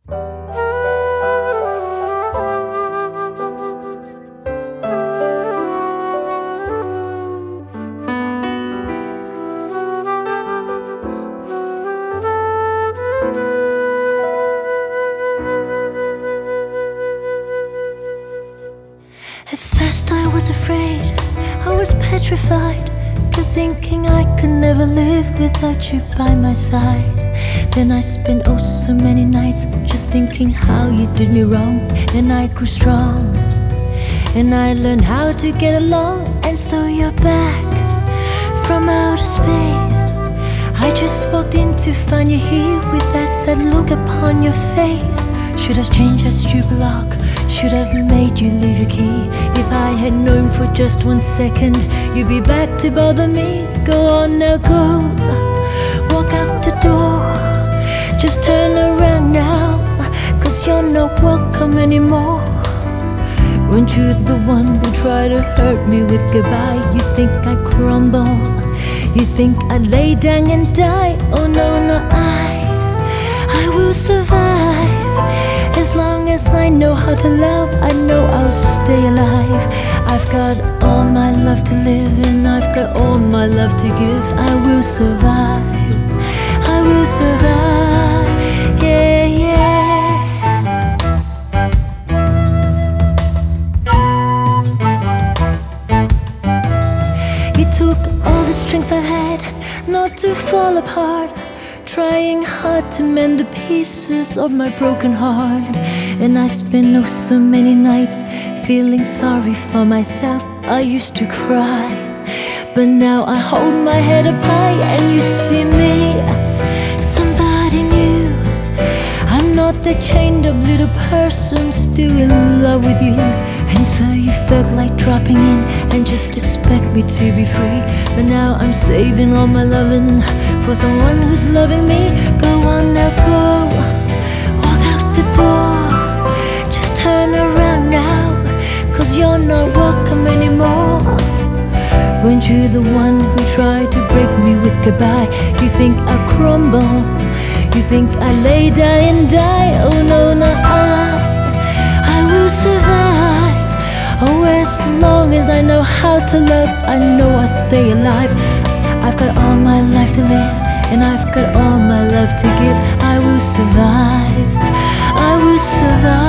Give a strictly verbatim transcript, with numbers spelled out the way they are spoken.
At first I was afraid, I was petrified, kept thinking I could never live without you by my side. Then I spent oh so many nights just thinking how you did me wrong. And I grew strong, and I learned how to get along. And so you're back from outer space. I just walked in to find you here with that sad look upon your face. Should have changed that stupid lock, should have made you leave your key. If I had known for just one second you'd be back to bother me. Go on now, go, walk out the door. Just turn around now, cause you're not welcome anymore. Weren't you the one who tried to hurt me with goodbye? You think I crumble, you think I lay down and die. Oh no, no, I, I will survive. As long as I know how to love, I know I'll stay alive. I've got all my love to live, and I've got all my love to give. I will survive, I will survive, yeah, yeah. You took all the strength I had not to fall apart, trying hard to mend the pieces of my broken heart. And I spent oh so many nights feeling sorry for myself. I used to cry, but now I hold my head up high. And you see me, somebody new. I'm not that chained up little person still in love with you. And so you felt like dropping in and just expect me to be free. But now I'm saving all my loving for someone who's loving me. Go on now, go, walk out the door. Just turn around now, cause you're not welcome anymore. Weren't you the one who tried to break me with goodbye? You think I crumble, you think I lay down and die. Oh no, no, I, I will survive. Oh, as long as I know how to love, I know I'll stay alive. I've got all my life to live, and I've got all my love to give. I will survive, I will survive.